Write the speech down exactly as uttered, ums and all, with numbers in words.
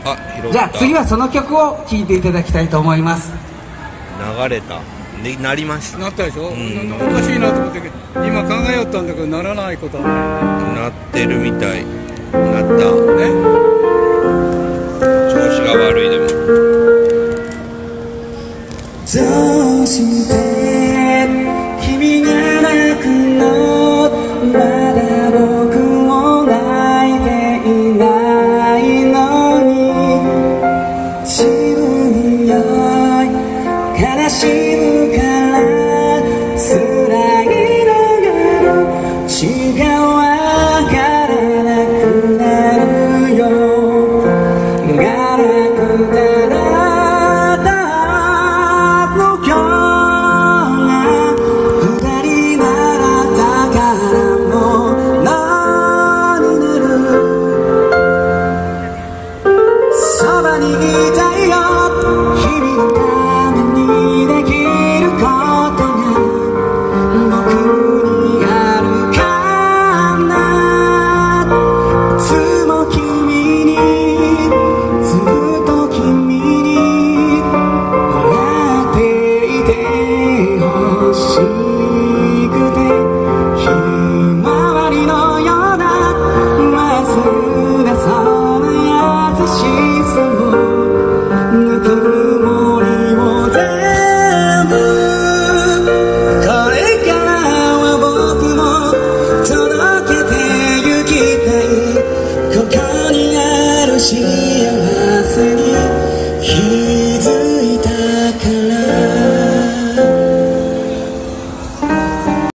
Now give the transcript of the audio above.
あ、拾った。 じゃあ次はその曲を聴いていただきたいと思います。 流れた。で、なりました。 なったでしょ、 うん、 おかしいなと思って今考えよったんだけど、ならないことはないね。 なってるみたい。なった。 ね、 調子が悪いでも。 どうして君が泣くの、まだ僕も泣いていないのに、自分より悲しむから辛いのが血がわからなくなるよ。がなくただだの今日が二人なら宝物になる。そばにいた